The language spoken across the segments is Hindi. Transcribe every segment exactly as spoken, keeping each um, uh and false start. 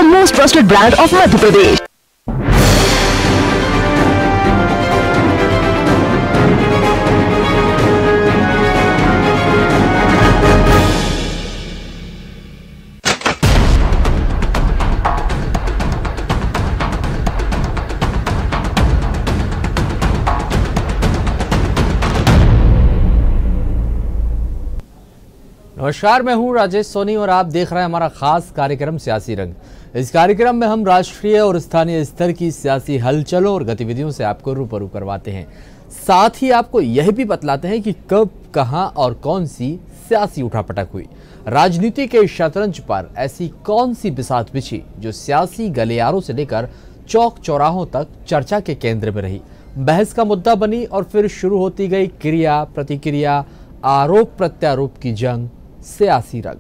the most trusted brand of Madhya Pradesh. नमस्कार, मैं हूं राजेश सोनी और आप देख रहे हैं हमारा खास कार्यक्रम सियासी रंग। इस कार्यक्रम में हम राष्ट्रीय और स्थानीय स्तर की सियासी हलचलों और गतिविधियों से आपको रूबरू करवाते हैं। साथ ही आपको यह भी बतलाते हैं कि कब, कहां और कौन सी सियासी उठापटक हुई। राजनीति के शतरंज पर ऐसी कौन सी बिसात बिछी जो सियासी गलियारों से लेकर चौक चौराहों तक चर्चा के केंद्र में रही, बहस का मुद्दा बनी और फिर शुरू होती गई क्रिया प्रतिक्रिया, आरोप प्रत्यारोप की जंग, सियासी रंग।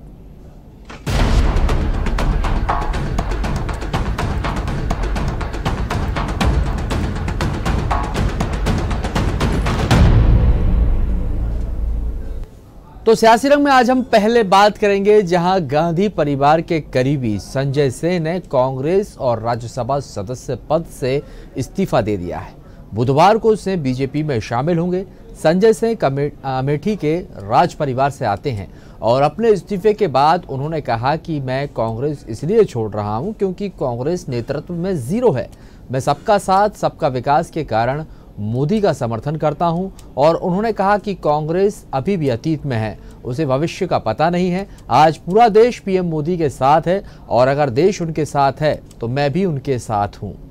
तो सियासी रंग में आज हम पहले बात करेंगे जहां गांधी परिवार के करीबी संजय सेन ने कांग्रेस और राज्यसभा सदस्य पद से इस्तीफा दे दिया है। बुधवार को से बीजेपी में शामिल होंगे। संजय सेन अमेठी के राज परिवार से आते हैं और अपने इस्तीफे के बाद उन्होंने कहा कि मैं कांग्रेस इसलिए छोड़ रहा हूं क्योंकि कांग्रेस नेतृत्व में जीरो है। मैं सबका साथ सबका विकास के कारण मोदी का समर्थन करता हूं और उन्होंने कहा कि कांग्रेस अभी भी अतीत में है, उसे भविष्य का पता नहीं है। आज पूरा देश पीएम मोदी के साथ है और अगर देश उनके साथ है तो मैं भी उनके साथ हूं।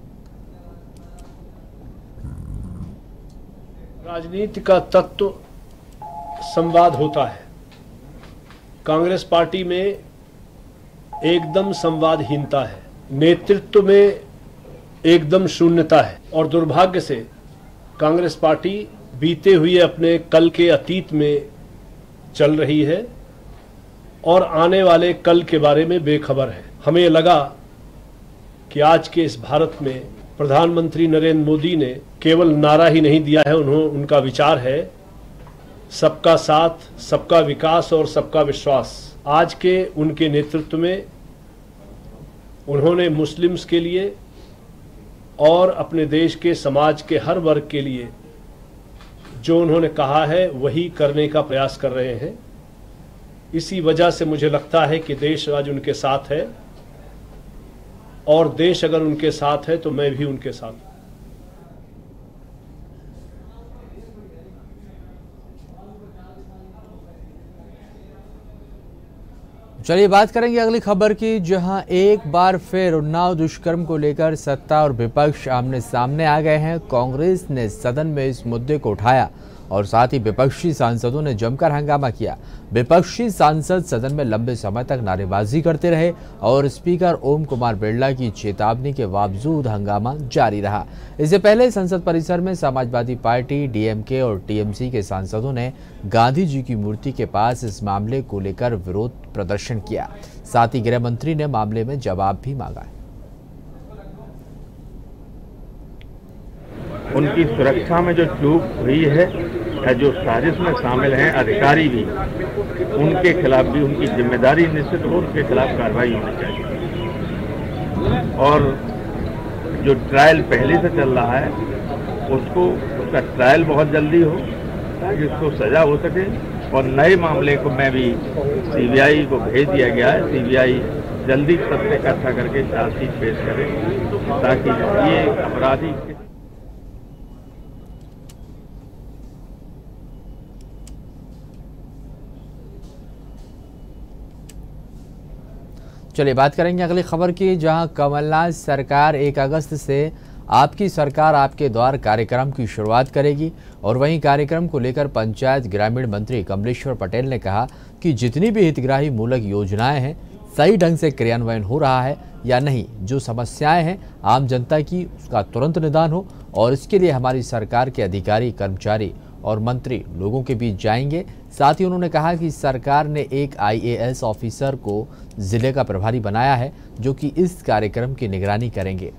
राजनीति का तत्व संवाद होता है। कांग्रेस पार्टी में एकदम संवादहीनता है, नेतृत्व में एकदम शून्यता है और दुर्भाग्य से कांग्रेस पार्टी बीते हुए अपने कल के अतीत में चल रही है और आने वाले कल के बारे में बेखबर है। हमें लगा कि आज के इस भारत में प्रधानमंत्री नरेंद्र मोदी ने केवल नारा ही नहीं दिया है, उन्होंने उनका विचार है सबका साथ सबका विकास और सबका विश्वास। आज के उनके नेतृत्व में उन्होंने मुस्लिम्स के लिए और अपने देश के समाज के हर वर्ग के लिए जो उन्होंने कहा है वही करने का प्रयास कर रहे हैं। इसी वजह से मुझे लगता है कि देश आज उनके साथ है और देश अगर उनके साथ है तो मैं भी उनके साथ हूं। चलिए बात करेंगे अगली खबर की, जहां एक बार फिर उन्नाव दुष्कर्म को लेकर सत्ता और विपक्ष आमने सामने आ गए हैं। कांग्रेस ने सदन में इस मुद्दे को उठाया और साथ ही विपक्षी सांसदों ने जमकर हंगामा किया। विपक्षी सांसद सदन में लंबे समय तक नारेबाजी करते रहे और स्पीकर ओम कुमार बिरला की चेतावनी के बावजूद हंगामा जारी रहा। इससे पहले संसद परिसर में समाजवादी पार्टी, डीएमके और टीएमसी के सांसदों ने गांधी जी की मूर्ति के पास इस मामले को लेकर विरोध प्रदर्शन किया। साथ ही गृह मंत्री ने मामले में जवाब भी मांगा। उनकी सुरक्षा में जो चूक हुई है, जो साजिश में शामिल हैं अधिकारी भी, उनके खिलाफ भी उनकी जिम्मेदारी निश्चित हो, उनके खिलाफ कार्रवाई होनी चाहिए। और जो ट्रायल पहले से चल रहा है उसको उसका ट्रायल बहुत जल्दी हो ताकि उसको सजा हो सके। और नए मामले को मैं भी सीबीआई को भेज दिया गया है, सीबीआई जल्दी तथ्य इकट्ठा करके चार्जशीट पेश करे ताकि ये अपराधी। चलिए बात करेंगे अगली खबर की, जहां कमलनाथ सरकार एक अगस्त से आपकी सरकार आपके द्वार कार्यक्रम की शुरुआत करेगी। और वहीं कार्यक्रम को लेकर पंचायत ग्रामीण मंत्री कमलेश्वर पटेल ने कहा कि जितनी भी हितग्राही मूलक योजनाएं हैं सही ढंग से क्रियान्वयन हो रहा है या नहीं, जो समस्याएं हैं आम जनता की उसका तुरंत निदान हो और इसके लिए हमारी सरकार के अधिकारी, कर्मचारी और मंत्री लोगों के बीच जाएंगे। साथ ही उन्होंने कहा कि सरकार ने एक आईएएस ऑफिसर को जिले का प्रभारी बनाया है जो कि इस कार्यक्रम की निगरानी करेंगे।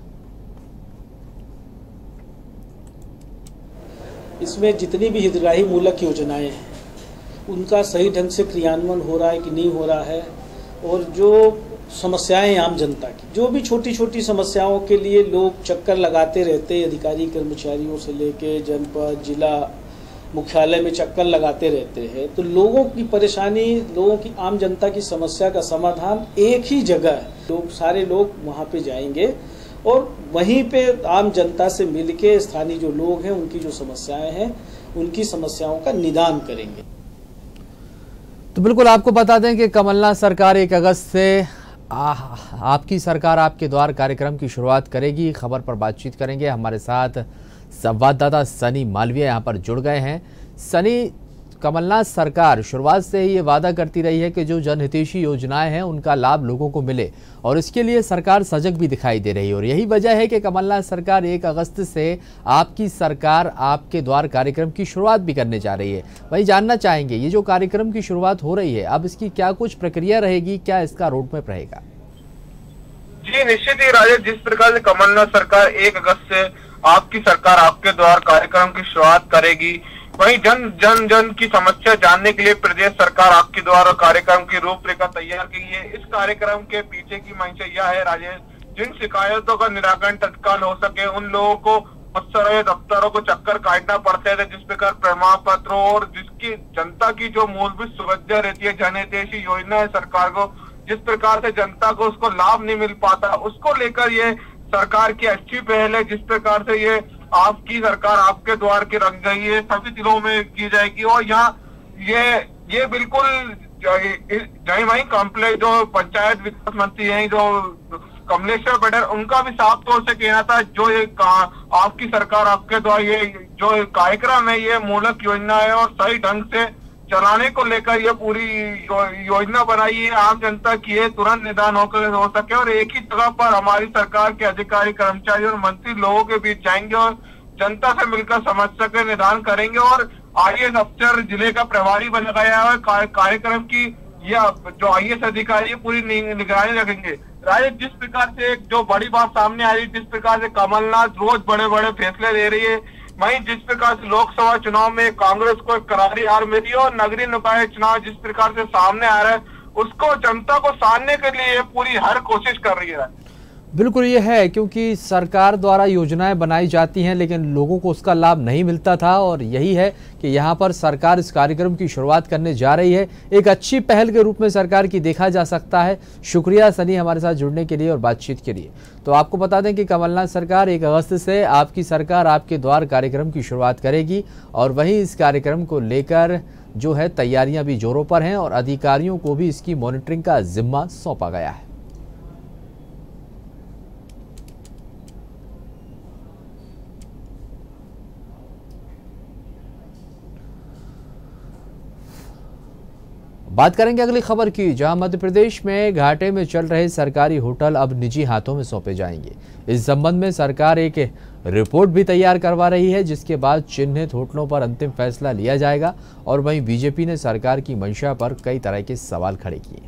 इसमें जितनी भी हितग्राही मूलक योजनाएं हैं उनका सही ढंग से क्रियान्वयन हो रहा है कि नहीं हो रहा है, और जो समस्याएं आम जनता की, जो भी छोटी छोटी समस्याओं के लिए लोग चक्कर लगाते रहते हैं, अधिकारी कर्मचारियों से लेके जनपद जिला मुख्यालय में चक्कर लगाते रहते हैं, तो लोगों की परेशानी, लोगों की आम जनता की समस्या का समाधान एक ही जगह है। लोग सारे लोग वहां पे जाएंगे और वहीं पे आम जनता से मिलके स्थानीय जो लोग हैं उनकी जो समस्याएं हैं उनकी समस्याओं का निदान करेंगे। तो बिल्कुल आपको बता दें कि कमलनाथ सरकार एक अगस्त से आ, आपकी सरकार आपके द्वार कार्यक्रम की शुरुआत करेगी। खबर पर बातचीत करेंगे, हमारे साथ संवाददाता सनी मालवीय यहाँ पर जुड़ गए हैं। सनी, कमलनाथ सरकार शुरुआत से ही ये वादा करती रही है कि जो जनहितैषी योजनाएं हैं उनका लाभ लोगों को मिले और इसके लिए सरकार सजग भी दिखाई दे रही है और यही वजह है कि कमलनाथ सरकार एक अगस्त से आपकी सरकार आपके द्वार कार्यक्रम की शुरुआत भी करने जा रही है। वही जानना चाहेंगे, ये जो कार्यक्रम की शुरुआत हो रही है अब इसकी क्या कुछ प्रक्रिया रहेगी, क्या इसका रोड मैप रहेगा? जी निश्चित ही राजेश, जिस प्रकार से कमलनाथ सरकार एक अगस्त से आपकी सरकार आपके द्वार कार्यक्रम की शुरुआत करेगी, वहीं जन जन जन की समस्या जानने के लिए प्रदेश सरकार आपके द्वारा कार्यक्रम की रूपरेखा तैयार की है। इस कार्यक्रम के पीछे की मंशा यह है राजेश, जिन शिकायतों का निराकरण तत्काल हो सके, उन लोगों को अफसरों दफ्तरों को चक्कर काटना पड़ते थे, जिस प्रकार प्रमाण पत्रों और जिसकी जनता की जो मूलभूत सुविधा रहती है, जनहितैषी योजना है सरकार को, जिस प्रकार से जनता को उसको लाभ नहीं मिल पाता, उसको लेकर ये सरकार की अच्छी पहल है। जिस प्रकार से ये आपकी सरकार आपके द्वार की रख गई है, सभी जिलों में की जाएगी और यहाँ ये ये बिल्कुल जय वही कॉम्प्लेक्स जो पंचायत विकास मंत्री हैं जो कमलेश्वर पटेल, उनका भी साफ तौर से कहना था जो ये आपकी सरकार आपके द्वारा ये जो कार्यक्रम है ये मूलक योजना है और सही ढंग से चलाने को लेकर ये पूरी योजना बनाई है, आम जनता की है, तुरंत निदान होकर हो सके और एक ही जगह पर हमारी सरकार के अधिकारी कर्मचारी और मंत्री लोगों के बीच जाएंगे और जनता से मिलकर समस्या के निदान करेंगे और आईएएस अफसर जिले का प्रभारी बना गया है। कार्यक्रम की यह जो आईएएस अधिकारी है पूरी निगरानी रखेंगे। राजेश, जिस प्रकार से जो बड़ी बात सामने आ रही है, जिस प्रकार से कमलनाथ रोज बड़े बड़े फैसले ले रही है, वहीं जिस प्रकार से लोकसभा चुनाव में कांग्रेस को एक करारी हार मिली और नगरीय निकाय चुनाव जिस प्रकार से सामने आ रहा है, उसको जनता को साधने के लिए पूरी हर कोशिश कर रही है। बिल्कुल ये है, क्योंकि सरकार द्वारा योजनाएं बनाई जाती हैं लेकिन लोगों को उसका लाभ नहीं मिलता था और यही है कि यहाँ पर सरकार इस कार्यक्रम की शुरुआत करने जा रही है। एक अच्छी पहल के रूप में सरकार की देखा जा सकता है। शुक्रिया सनी हमारे साथ जुड़ने के लिए और बातचीत के लिए। तो आपको बता दें कि कमलनाथ सरकार एक अगस्त से आपकी सरकार आपके द्वार कार्यक्रम की शुरुआत करेगी और वहीं इस कार्यक्रम को लेकर जो है तैयारियां भी जोरों पर हैं और अधिकारियों को भी इसकी मॉनिटरिंग का जिम्मा सौंपा गया है। बात करेंगे अगली खबर की, जहां मध्य प्रदेश में घाटे में चल रहे सरकारी होटल अब निजी हाथों में सौंपे जाएंगे। इस संबंध में सरकार एक रिपोर्ट भी तैयार करवा रही है जिसके बाद चिन्हित होटलों पर अंतिम फैसला लिया जाएगा और वहीं बीजेपी ने सरकार की मंशा पर कई तरह के सवाल खड़े किए।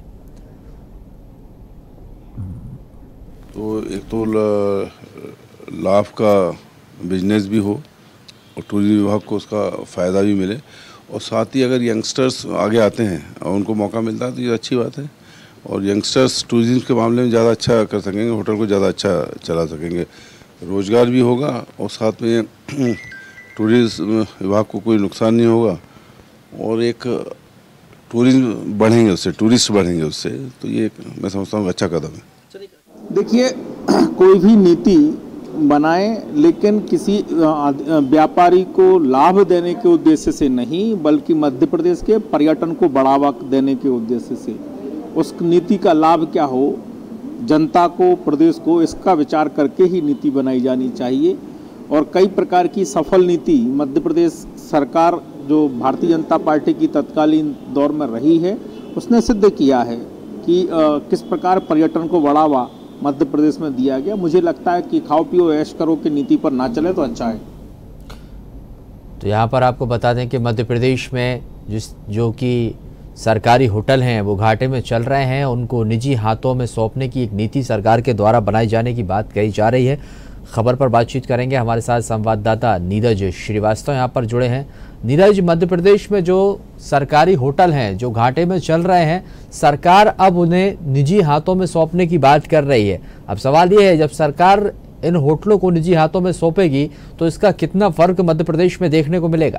तो एक तो लाभ का बिजनेस भी हो और टूरिज्म विभाग को उसका फ़ायदा भी मिले और साथ ही अगर यंगस्टर्स आगे आते हैं और उनको मौका मिलता है तो ये अच्छी बात है और यंगस्टर्स टूरिज्म के मामले में ज़्यादा अच्छा कर सकेंगे, होटल को ज़्यादा अच्छा चला सकेंगे, रोज़गार भी होगा और साथ में टूरिज्म विभाग को कोई नुकसान नहीं होगा और एक टूरिज्म बढ़ेंगे उससे, टूरिस्ट बढ़ेंगे उससे। तो ये मैं समझता हूँ अच्छा कदम है। देखिए, कोई भी नीति बनाए लेकिन किसी व्यापारी को लाभ देने के उद्देश्य से नहीं बल्कि मध्य प्रदेश के पर्यटन को बढ़ावा देने के उद्देश्य से, उस नीति का लाभ क्या हो जनता को, प्रदेश को, इसका विचार करके ही नीति बनाई जानी चाहिए। और कई प्रकार की सफल नीति मध्य प्रदेश सरकार जो भारतीय जनता पार्टी की तत्कालीन दौर में रही है उसने सिद्ध किया है कि किस प्रकार पर्यटन को बढ़ावा मध्य प्रदेश में दिया गया। मुझे लगता है कि खाओ पियो ऐश करो की नीति पर ना चले तो अच्छा है। तो यहाँ पर आपको बता दें कि मध्य प्रदेश में जिस जो कि सरकारी होटल हैं वो घाटे में चल रहे हैं, उनको निजी हाथों में सौंपने की एक नीति सरकार के द्वारा बनाए जाने की बात कही जा रही है। खबर पर बातचीत करेंगे। हमारे साथ संवाददाता नीरज श्रीवास्तव यहाँ पर जुड़े हैं। नीरज, मध्य प्रदेश में जो सरकारी होटल हैं जो घाटे में चल रहे हैं, सरकार अब उन्हें निजी हाथों में सौंपने की बात कर रही है। अब सवाल ये है, जब सरकार इन होटलों को निजी हाथों में सौंपेगी तो इसका कितना फर्क मध्य प्रदेश में देखने को मिलेगा?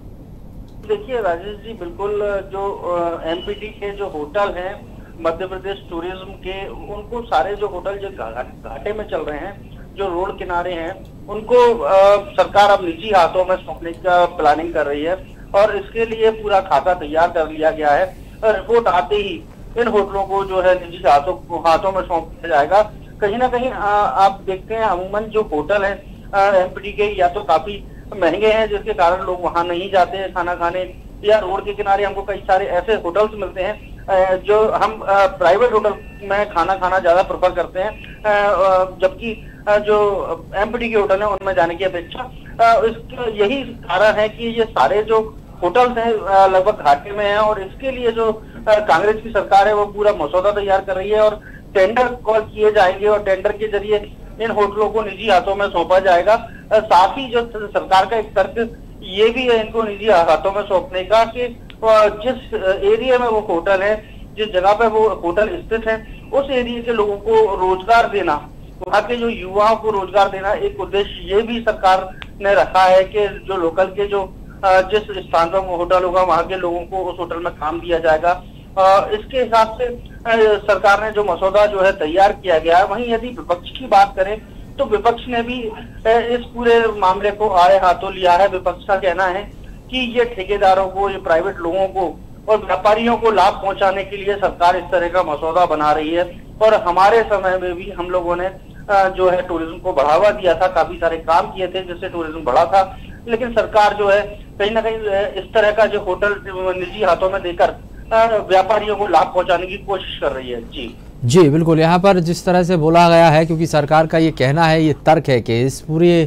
देखिए राजेश जी, बिल्कुल जो एमपीडी के जो होटल हैं मध्य प्रदेश टूरिज्म के, उनको सारे जो होटल जो घाटे में चल रहे हैं, जो रोड किनारे हैं, उनको आ, सरकार अब निजी हाथों में सौंपने का प्लानिंग कर रही है और इसके लिए पूरा खाता तैयार कर लिया गया है। रिपोर्ट आते ही इन होटलों को जो है निजी हाथों हाथों में सौंप दिया जाएगा। कहीं ना कहीं आ, आप देखते हैं अमूमन जो होटल है एमपीडी के या तो काफी महंगे हैं, जिसके कारण लोग वहां नहीं जाते हैं खाना खाने, या रोड के किनारे हमको कई सारे ऐसे होटल्स मिलते हैं जो हम प्राइवेट होटल में खाना खाना ज्यादा प्रेफर करते हैं, जबकि जो एमपीडी के होटल है उनमें जाने की अपेक्षा। इसका यही कारण है कि ये सारे जो होटल्स हैं लगभग घाटे में हैं और इसके लिए जो कांग्रेस की सरकार है वो पूरा मसौदा तैयार कर रही है और टेंडर कॉल किए जाएंगे और टेंडर के जरिए इन होटलों को निजी हाथों में सौंपा जाएगा। साथ ही जो सरकार का एक तर्क ये भी है इनको निजी हाथों में सौंपने का कि जिस एरिया में वो होटल है, जिस जगह पे वो होटल स्थित है, उस एरिया के लोगों को रोजगार देना, वहाँ के जो युवाओं को रोजगार देना एक उद्देश्य ये भी सरकार ने रखा है कि जो लोकल के जो जिस स्थान पर वो होटल होगा वहाँ के लोगों को उस होटल में काम दिया जाएगा। इसके हिसाब से सरकार ने जो मसौदा जो है तैयार किया गया है। वहीं यदि विपक्ष की बात करें तो विपक्ष ने भी इस पूरे मामले को आड़े हाथों लिया है। विपक्ष का कहना है कि ये ठेकेदारों को, ये प्राइवेट लोगों को और व्यापारियों को लाभ पहुंचाने के लिए सरकार इस तरह का मसौदा बना रही है। और हमारे समय में भी हम लोगों ने जो है टूरिज्म को बढ़ावा दिया था, काफी सारे काम किए थे जिससे टूरिज्म बढ़ा था, लेकिन सरकार जो है कहीं ना कहीं इस तरह का जो होटल निजी हाथों में देकर व्यापारियों को लाभ पहुंचाने की कोशिश कर रही है। जी जी बिल्कुल, यहाँ पर जिस तरह से बोला गया है, क्योंकि सरकार का ये कहना है, ये तर्क है कि इस पूरी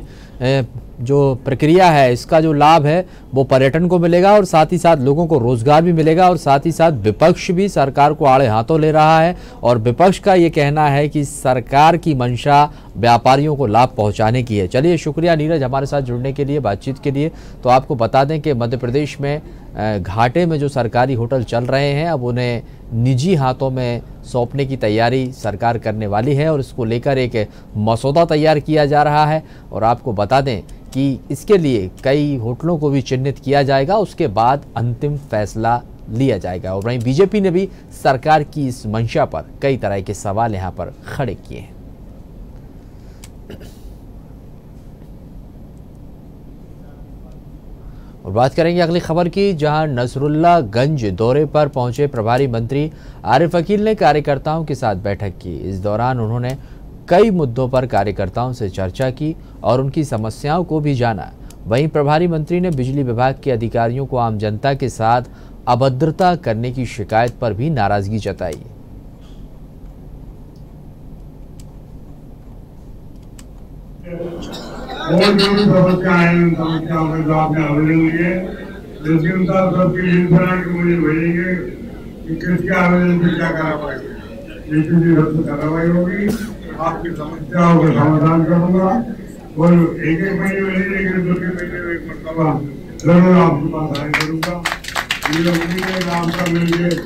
जो प्रक्रिया है इसका जो लाभ है वो पर्यटन को मिलेगा और साथ ही साथ लोगों को रोजगार भी मिलेगा और साथ ही साथ विपक्ष भी सरकार को आड़े हाथों ले रहा है और विपक्ष का ये कहना है कि सरकार की मंशा व्यापारियों को लाभ पहुंचाने की है। चलिए, शुक्रिया नीरज हमारे साथ जुड़ने के लिए, बातचीत के लिए। तो आपको बता दें कि मध्य प्रदेश में घाटे में जो सरकारी होटल चल रहे हैं अब उन्हें निजी हाथों में सौंपने की तैयारी सरकार करने वाली है और इसको लेकर एक मसौदा तैयार किया जा रहा है। और आपको बता दें कि इसके लिए कई होटलों को भी चिन्हित किया जाएगा, उसके बाद अंतिम फैसला लिया जाएगा। और वहीं बीजेपी ने भी सरकार की इस मंशा पर कई तरह के सवाल यहां पर खड़े किए हैं। और बात करेंगे अगली खबर की, जहां नसरुल्लागंज दौरे पर पहुंचे प्रभारी मंत्री आरिफ अकील ने कार्यकर्ताओं के साथ बैठक की। इस दौरान उन्होंने कई मुद्दों पर कार्यकर्ताओं से चर्चा की और उनकी समस्याओं को भी जाना। वहीं प्रभारी मंत्री ने बिजली विभाग के अधिकारियों को आम जनता के साथ अभद्रता करने की शिकायत पर भी नाराजगी जताई। और जो भी समस्या है उन समस्याओं के जो आपने आवेदन लिए, लेकिन उनका सबकी लिंक बना के मुझे भेजेंगे कि किसके आवेदन पे क्या कार्रवाई, जैसी सबसे कार्रवाई होगी आपकी समस्याओं का समाधान करूंगा। और एक एक महीने में नहीं, लेकिन दो तीन महीने में एक मरतबा जरूर आपके पास आया करूंगा। ये उम्मीद है कि आपका मिल गए।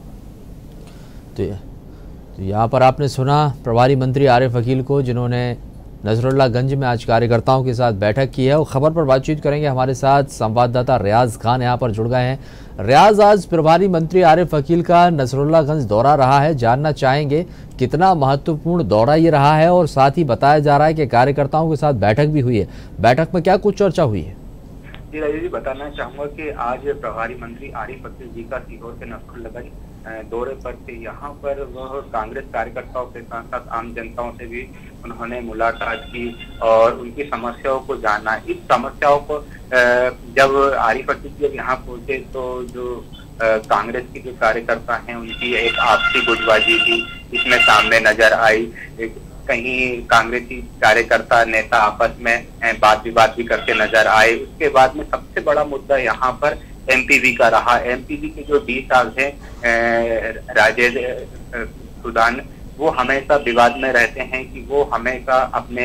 तो यहाँ पर आपने सुना प्रभारी मंत्री आरिफ अकील को, जिन्होंने नसरुल्लागंज में आज कार्यकर्ताओं के साथ बैठक की है। और खबर पर बातचीत करेंगे, हमारे साथ संवाददाता रियाज खान यहाँ पर जुड़ गए हैं। रियाज, आज प्रभारी मंत्री आरिफ अकील का नसरुल्लागंज दौरा रहा है, जानना चाहेंगे कितना महत्वपूर्ण दौरा ये रहा है और साथ ही बताया जा रहा है कि कार्यकर्ताओं के साथ बैठक भी हुई है। बैठक में क्या कुछ चर्चा हुई है? जी राजीव जी, बताना चाहूंगा कि आज प्रभारी मंत्री आरिफ अकील जी का सीहोर के नसरुल्लागंज दौरे पर थे। यहाँ पर वह कांग्रेस कार्यकर्ताओं के साथ साथ आम जनताओं से भी उन्होंने मुलाकात की और उनकी समस्याओं को जाना। इस समस्याओं को जब आरिफ अकील जी यहाँ पहुंचे तो जो कांग्रेस के जो कार्यकर्ता हैं उनकी एक आपसी गुटबाजी भी इसमें सामने नजर आई। कहीं कांग्रेसी कार्यकर्ता नेता आपस में बात विवाद भी करके नजर आए। उसके बाद में सबसे बड़ा मुद्दा यहाँ पर एमपीवी का रहा। एमपीवी के जो डी साहब हैं राजेश सुदान, वो हमेशा विवाद में रहते हैं कि वो हमेशा अपने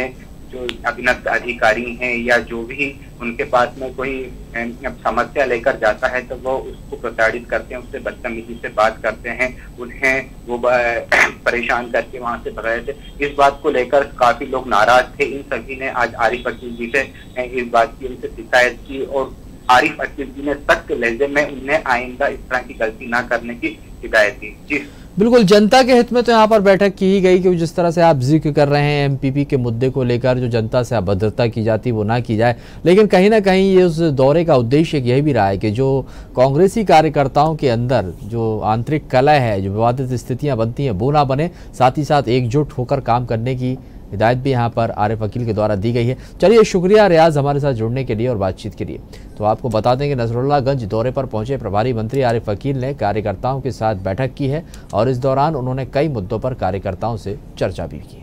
जो अभिनव अधिकारी हैं या जो भी उनके पास में कोई समस्या लेकर जाता है तो वो उसको प्रताड़ित करते हैं, उससे बदतमीजी से बात करते हैं, उन्हें वो परेशान करके वहां से भगाए थे। इस बात को लेकर काफी लोग नाराज थे। इन सभी ने आज आरिफ अकील जी से इस बात की उनसे शिकायत की और आरिफ अकील जी ने सख्त लहजे में उन्हें आइंदा इस तरह की गलती ना करने की हिदायत दी। जी बिल्कुल, जनता के हित में तो यहाँ पर बैठक की ही गई कि जिस तरह से आप जिक्र कर रहे हैं एमपीपी के मुद्दे को लेकर जो जनता से अभद्रता की जाती वो ना की जाए, लेकिन कहीं ना कहीं ये उस दौरे का उद्देश्य यही भी रहा है कि जो कांग्रेसी कार्यकर्ताओं के अंदर जो आंतरिक कलह है, जो विवादित स्थितियाँ बनती हैं वो ना बने, साथ ही साथ एकजुट होकर काम करने की हिदायत भी यहाँ पर आरिफ अकील के द्वारा दी गई है। चलिए, शुक्रिया रियाज हमारे साथ जुड़ने के लिए और बातचीत के लिए। तो आपको बता दें कि नसरुल्लागंज दौरे पर पहुंचे प्रभारी मंत्री आरिफ अकील ने कार्यकर्ताओं के साथ बैठक की है और इस दौरान उन्होंने कई मुद्दों पर कार्यकर्ताओं से चर्चा भी की है।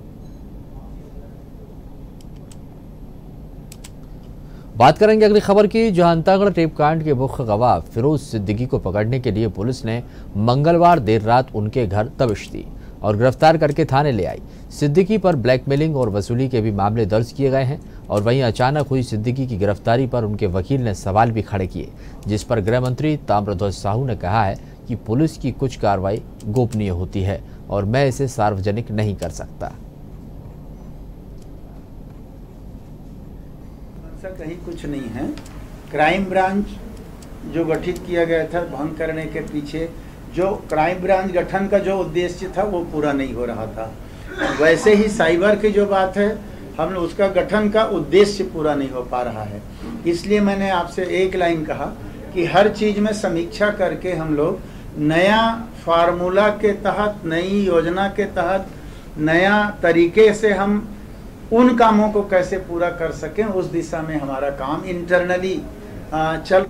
बात करेंगे अगली खबर की, जहां अंतागढ़ टेप कांड के मुख्य गवाह फिरोज सिद्दीकी को पकड़ने के लिए पुलिस ने मंगलवार देर रात उनके घर दबिश दी और गिरफ्तार करके थाने ले आई। सिद्दीकी पर ब्लैकमेलिंग और वसूली के भी मामले दर्ज किए गए हैं और वहीं अचानक हुई सिद्दीकी की गिरफ्तारी पर उनके वकील ने सवाल भी खड़े किए, जिस पर गृह मंत्री ताम्रध्वज साहू ने कहा है कि पुलिस की कुछ कार्रवाई गोपनीय होती है और मैं इसे सार्वजनिक नहीं कर सकता। ऐसा कहीं कुछ नहीं है। क्राइम ब्रांच जो गठित किया गया था भंग करने के पीछे जो क्राइम ब्रांच गठन का जो उद्देश्य था वो पूरा नहीं हो रहा था। वैसे ही साइबर की जो बात है, हम उसका गठन का उद्देश्य पूरा नहीं हो पा रहा है। इसलिए मैंने आपसे एक लाइन कहा कि हर चीज़ में समीक्षा करके हम लोग नया फार्मूला के तहत, नई योजना के तहत, नया तरीके से हम उन कामों को कैसे पूरा कर सकें, उस दिशा में हमारा काम इंटरनली चल।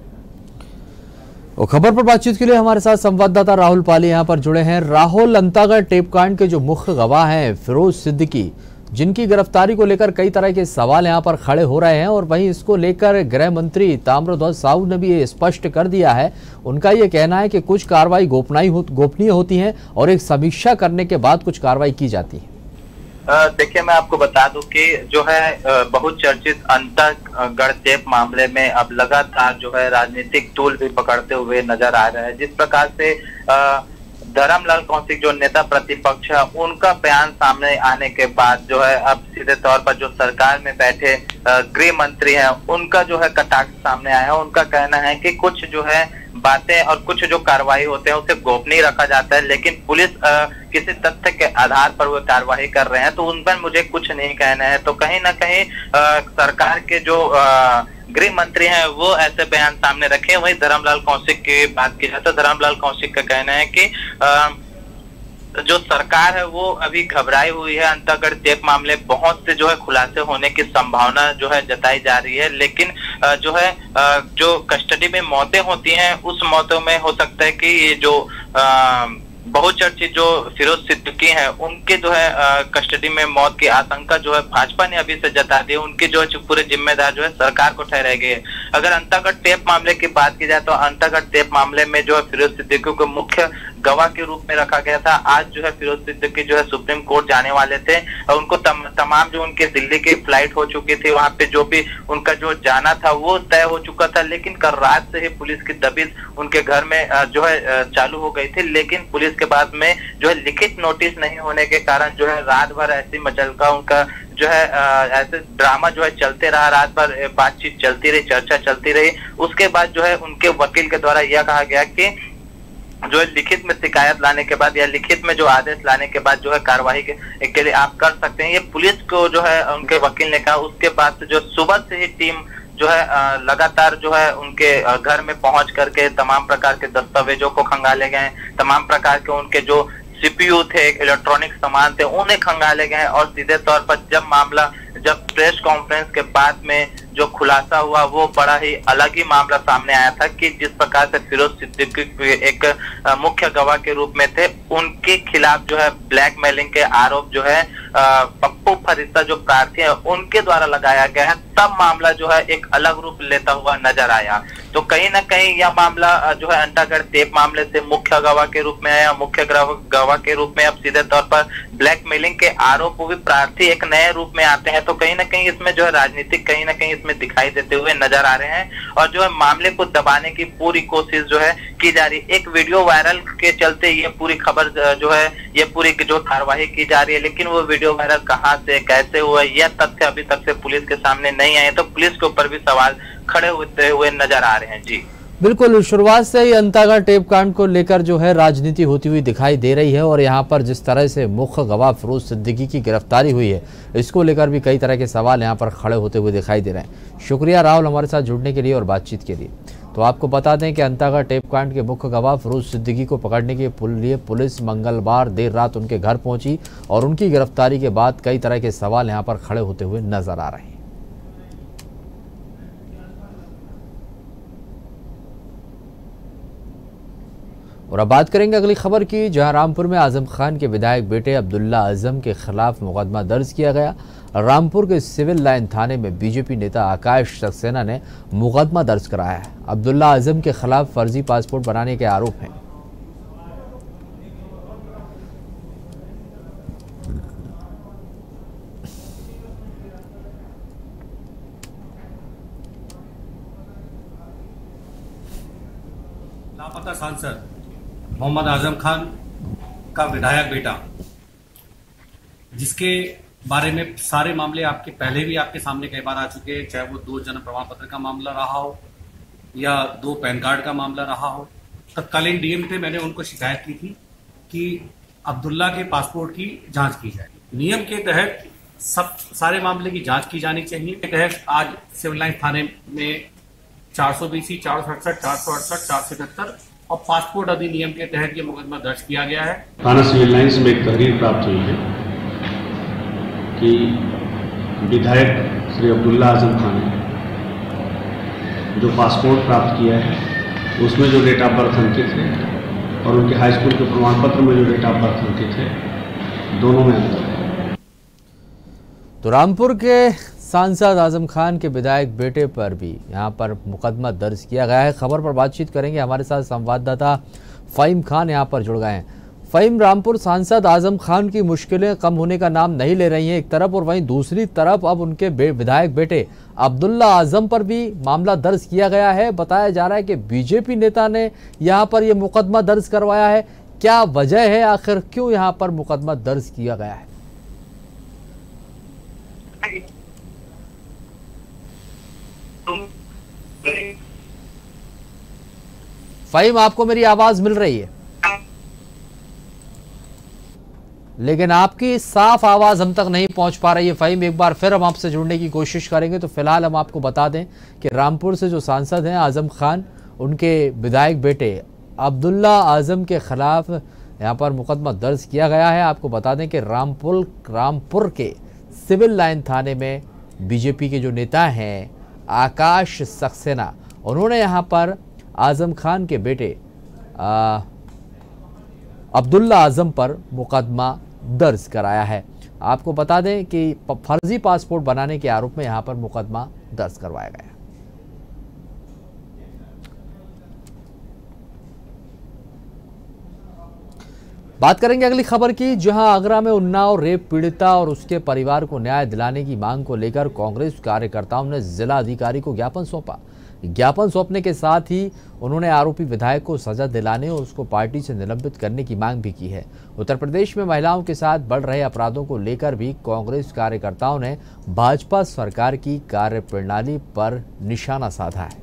और खबर पर बातचीत के लिए हमारे साथ संवाददाता राहुल पाली यहाँ पर जुड़े हैं। राहुल, अंतागढ़ टेपकांड के जो मुख्य गवाह हैं फिरोज सिद्दीकी, जिनकी गिरफ्तारी को लेकर कई तरह के सवाल यहाँ पर खड़े हो रहे हैं और वहीं इसको लेकर गृह मंत्री ताम्रध्वज साहू ने भी ये स्पष्ट कर दिया है, उनका ये कहना है कि कुछ कार्रवाई गोपनीय हो, गोपनीय होती हैं और एक समीक्षा करने के बाद कुछ कार्रवाई की जाती है। देखिए, मैं आपको बता दूं कि जो है बहुचर्चित अंतागढ़ टेप मामले में अब लगातार जो है राजनीतिक टूल भी पकड़ते हुए नजर आ रहे हैं। जिस प्रकार से धर्मलाल कौशिक जो नेता प्रतिपक्ष है, उनका बयान सामने आने के बाद जो है अब सीधे तौर पर जो सरकार में बैठे गृह मंत्री हैं, उनका जो है कटाक्ष सामने आया है। उनका कहना है कि कुछ जो है बातें और कुछ जो कार्रवाई होते हैं उसे गोपनीय रखा जाता है, लेकिन पुलिस आ, किसी तथ्य के आधार पर वो कार्रवाई कर रहे हैं तो उन पर मुझे कुछ नहीं कहना है। तो कहीं ना कहीं आ, सरकार के जो गृह मंत्री हैं वो ऐसे बयान सामने रखे। वहीं धर्मलाल कौशिक की बात की जाए तो धर्मलाल कौशिक का कहना है कि आ, जो सरकार है वो अभी घबराई हुई है। अंतागढ़ टेप मामले बहुत से जो है खुलासे होने की संभावना जो है जताई जा रही है, लेकिन जो है जो कस्टडी में मौतें होती हैं उस मौतों में हो सकता है कि ये जो बहुचर्चित जो फिरोज सिद्दीकी हैं उनके जो है कस्टडी में मौत की आशंका जो है भाजपा ने अभी से जता दी है। उनकी जो है पूरे जिम्मेदार जो है सरकार को ठहराई गई है। अगर अंतागढ़ टेप मामले की बात की जाए तो अंतागढ़ टेप मामले में जो है फिरोज सिद्दीकी को मुख्य गवाह के रूप में रखा गया था। आज जो है फिरोज सिद्दीकी जो है सुप्रीम कोर्ट जाने वाले थे और उनको तम, तमाम जो उनके दिल्ली की फ्लाइट हो चुकी थी, वहां पे जो भी उनका जो जाना था वो तय हो चुका था, लेकिन कल रात से ही पुलिस की दबिश उनके घर में जो है चालू हो गई थी। लेकिन पुलिस के बाद में जो है लिखित नोटिस नहीं होने के कारण जो है रात भर ऐसी मचलका उनका जो है ऐसे ड्रामा जो है चलते रहा। रात भर बातचीत चलती रही, चर्चा चलती रही। उसके बाद जो है उनके वकील के द्वारा यह कहा गया कि जो है लिखित में शिकायत लाने के बाद या लिखित में जो आदेश लाने के बाद जो है कार्रवाई के, के लिए आप कर सकते हैं। ये पुलिस को जो है उनके वकील ने कहा। उसके बाद से जो सुबह से ही टीम जो है लगातार जो है उनके घर में पहुंच करके तमाम प्रकार के दस्तावेजों को खंगाले गए, तमाम प्रकार के उनके जो सीपीयू थे, इलेक्ट्रॉनिक सामान थे, उन्हें खंगाले गए और सीधे तौर पर जब मामला जब प्रेस कॉन्फ्रेंस के बाद में जो खुलासा हुआ वो बड़ा ही अलग ही मामला सामने आया था कि जिस प्रकार से फिरोज सिद्दीकी एक मुख्य गवाह के रूप में थे, उनके खिलाफ जो है ब्लैकमेलिंग के आरोप जो है पप्पू फरिश्ता जो प्रार्थी है उनके द्वारा लगाया गया है, तब मामला जो है एक अलग रूप लेता हुआ नजर आया। तो कहीं ना कहीं यह मामला जो है अंतागढ़ टेप मामले से मुख्य गवाह के रूप में आया, मुख्य गवाह के रूप में अब सीधे तौर पर ब्लैकमेलिंग के आरोप भी प्रार्थी एक नए रूप में आते हैं। तो कहीं ना कहीं इसमें जो है राजनीतिक कहीं ना कहीं इसमें दिखाई देते हुए नजर आ रहे हैं और जो है मामले को दबाने की पूरी कोशिश जो है की जा रही है। एक वीडियो वायरल के चलते ये पूरी खबर जो है ये पूरी जो कार्यवाही की जा रही है, लेकिन वो वीडियो वायरल कहां से कैसे हुआ यह तथ्य अभी तक से पुलिस के सामने नहीं आए, तो पुलिस के ऊपर भी सवाल खड़े होते हुए नजर आ रहे हैं। जी बिल्कुल, शुरुआत से ही अंतागढ़ टेप कांड को लेकर जो है राजनीति होती हुई दिखाई दे रही है और यहाँ पर जिस तरह से मुख्य गवाह फिरोज सिद्दीकी की गिरफ्तारी हुई है, इसको लेकर भी कई तरह के सवाल यहाँ पर खड़े होते हुए दिखाई दे रहे हैं। शुक्रिया राहुल हमारे साथ जुड़ने के लिए और बातचीत के लिए। तो आपको बता दें कि अंतागढ़ टेप कांड के मुख्य गवाह फिरोज सिद्दीकी को पकड़ने के लिए पुलिस मंगलवार देर रात उनके घर पहुंची और उनकी गिरफ्तारी के बाद कई तरह के सवाल यहाँ पर खड़े होते हुए नजर आ रहे हैं। और अब बात करेंगे अगली खबर की, जहां रामपुर में आजम खान के विधायक बेटे अब्दुल्ला आजम के खिलाफ मुकदमा दर्ज किया गया। रामपुर के सिविल लाइन थाने में बीजेपी नेता आकाश सक्सेना ने मुकदमा दर्ज कराया है। अब्दुल्ला आजम के खिलाफ फर्जी पासपोर्ट बनाने के आरोप हैं। लापता सांसद मोहम्मद आजम खान का विधायक बेटा, जिसके बारे में सारे मामले आपके पहले भी आपके सामने कई बार आ चुके हैं, चाहे वो दो जन्म प्रमाण पत्र का मामला रहा हो या दो पैन कार्ड का मामला रहा हो। तत्कालीन डीएम थे, मैंने उनको शिकायत की थी कि अब्दुल्ला के पासपोर्ट की जांच की जाए। नियम के तहत सब सारे मामले की जांच की जानी चाहिए। के तहत आज सिविल लाइन थाने में चार सौ बीसी, चार सौ अड़सठ, चार सौ अड़सठ, चार सौ इकहत्तर और पासपोर्ट अधिनियम के तहत ये मुकदमा दर्ज किया गया है। थाना सिविल लाइन्स में एक तहरीर प्राप्त हुई है कि विधायक श्री अब्दुल्ला आजम खान ने जो पासपोर्ट प्राप्त किया है उसमें जो डेट ऑफ बर्थ अंकित है और उनके हाई स्कूल के प्रमाण पत्र में जो डेट ऑफ बर्थ अंकित है, दोनों में अंतर है। तो रामपुर के सांसद आजम खान के विधायक बेटे पर भी यहाँ पर मुकदमा दर्ज किया गया है। खबर पर बातचीत करेंगे, हमारे साथ संवाददाता फ़हीम खान यहाँ पर जुड़ गए हैं। फ़हीम, रामपुर सांसद आजम खान की मुश्किलें कम होने का नाम नहीं ले रही हैं एक तरफ, और वहीं दूसरी तरफ अब उनके बे, विधायक बेटे अब्दुल्ला आजम पर भी मामला दर्ज किया गया है। बताया जा रहा है कि बीजेपी नेता ने यहाँ पर यह मुकदमा दर्ज करवाया है। क्या वजह है, आखिर क्यों यहाँ पर मुकदमा दर्ज किया गया है? फ़हीम, आपको मेरी आवाज मिल रही है, लेकिन आपकी साफ आवाज हम तक नहीं पहुंच पा रही है। फ़हीम, एक बार फिर हम आपसे जुड़ने की कोशिश करेंगे। तो फिलहाल हम आपको बता दें कि रामपुर से जो सांसद हैं आजम खान, उनके विधायक बेटे अब्दुल्ला आजम के खिलाफ यहां पर मुकदमा दर्ज किया गया है। आपको बता दें कि रामपुर रामपुर के सिविल लाइन थाने में बीजेपी के जो नेता हैं आकाश सक्सेना, उन्होंने यहाँ पर आजम खान के बेटे आ, अब्दुल्ला आजम पर मुकदमा दर्ज कराया है। आपको बता दें कि फर्जी पासपोर्ट बनाने के आरोप में यहाँ पर मुकदमा दर्ज करवाया गया। बात करेंगे अगली खबर की, जहां आगरा में उन्नाव रेप पीड़िता और उसके परिवार को न्याय दिलाने की मांग को लेकर कांग्रेस कार्यकर्ताओं ने जिला अधिकारी को ज्ञापन सौंपा। ज्ञापन सौंपने के साथ ही उन्होंने आरोपी विधायक को सजा दिलाने और उसको पार्टी से निलंबित करने की मांग भी की है। उत्तर प्रदेश में महिलाओं के साथ बढ़ रहे अपराधों को लेकर भी कांग्रेस कार्यकर्ताओं ने भाजपा सरकार की कार्यप्रणाली पर निशाना साधा है।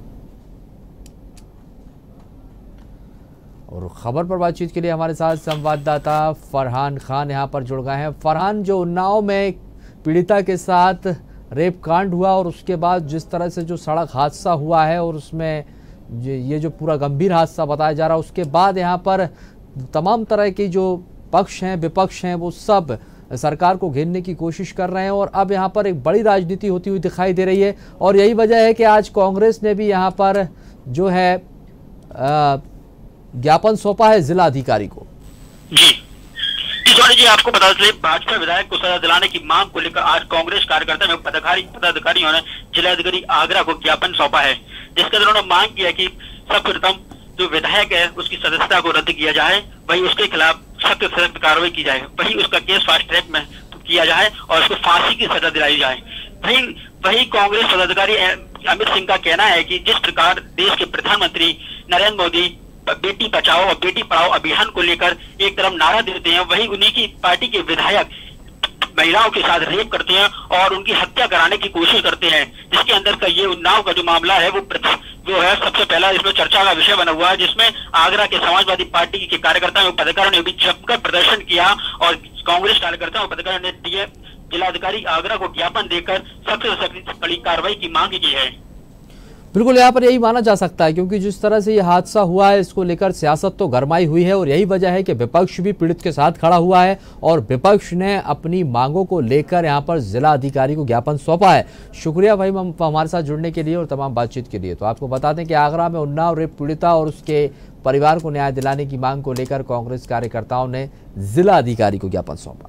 और खबर पर बातचीत के लिए हमारे साथ संवाददाता फरहान खान यहाँ पर जुड़ गए हैं। फरहान, जो उन्नाव में पीड़िता के साथ रेप कांड हुआ और उसके बाद जिस तरह से जो सड़क हादसा हुआ है और उसमें ये जो पूरा गंभीर हादसा बताया जा रहा है, उसके बाद यहाँ पर तमाम तरह के जो पक्ष हैं विपक्ष हैं वो सब सरकार को घेरने की कोशिश कर रहे हैं और अब यहाँ पर एक बड़ी राजनीति होती हुई दिखाई दे रही है। और यही वजह है कि आज कांग्रेस ने भी यहाँ पर जो है आ, ज्ञापन सौंपा है जिला अधिकारी को। जी, जो शिवानी जी, आपको बता दें भाजपा विधायक को सजा दिलाने की मांग को लेकर आज कांग्रेस कार्यकर्ता एवं पदाधिकारियों ने जिलाधिकारी आगरा को ज्ञापन सौंपा है, जिसके अंदर उन्होंने मांग किया कि सर्वप्रथम जो विधायक है उसकी सदस्यता को रद्द किया जाए, वही उसके खिलाफ सख्त सख्त कार्रवाई की जाए, वही उसका केस फास्ट ट्रैक में किया जाए और उसको फांसी की सजा दिलाई जाए। वही वही कांग्रेस पदाधिकारी अमित सिंह का कहना है कि जिस प्रकार देश के प्रधानमंत्री नरेंद्र मोदी बेटी बचाओ और बेटी पढ़ाओ अभियान को लेकर एक तरफ नारा देते हैं, वही उन्हीं की पार्टी के विधायक महिलाओं के साथ रेप करते हैं और उनकी हत्या कराने की कोशिश करते हैं, जिसके अंदर का ये उन्नाव का जो मामला है वो जो है सबसे पहला इसमें चर्चा का विषय बना हुआ है, जिसमें आगरा के समाजवादी पार्टी के कार्यकर्ताओं और पत्रकारों ने भी जमकर प्रदर्शन किया और कांग्रेस कार्यकर्ताओं और पत्रकारों ने डीएम जिलाधिकारी आगरा को ज्ञापन देकर सख्त से सख्त कड़ी कार्रवाई की मांग की है। बिल्कुल, यहाँ पर यही माना जा सकता है क्योंकि जिस तरह से ये हादसा हुआ है इसको लेकर सियासत तो गरमाई हुई है और यही वजह है कि विपक्ष भी पीड़ित के साथ खड़ा हुआ है और विपक्ष ने अपनी मांगों को लेकर यहाँ पर जिला अधिकारी को ज्ञापन सौंपा है। शुक्रिया भाई हमारे साथ जुड़ने के लिए और तमाम बातचीत के लिए। तो आपको बता दें कि आगरा में उन्नाव रेप पीड़िता और उसके परिवार को न्याय दिलाने की मांग को लेकर कांग्रेस कार्यकर्ताओं ने जिला अधिकारी को ज्ञापन सौंपा।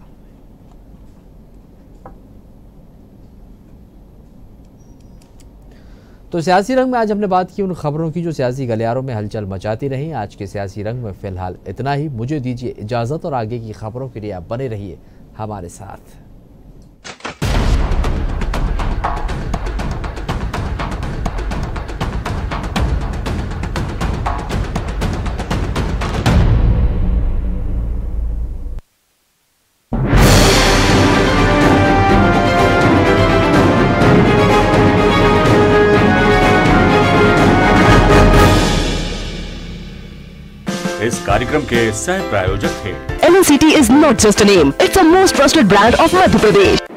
तो सियासी रंग में आज हमने बात की उन खबरों की जो सियासी गलियारों में हलचल मचाती रहीं। आज के सियासी रंग में फिलहाल इतना ही। मुझे दीजिए इजाजत और आगे की खबरों के लिए आप बने रहिए हमारे साथ। इस कार्यक्रम के सह प्रायोजक थे L N C T is not just a name, it's a most trusted brand of Madhya Pradesh.